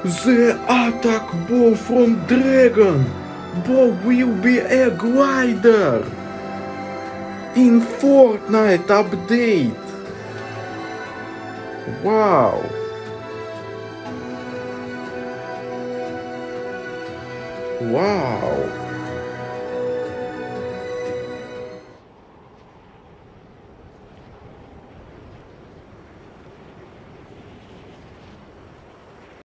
The attack bow from Dragon Bow will be a glider in Fortnite update. Wow. Wow.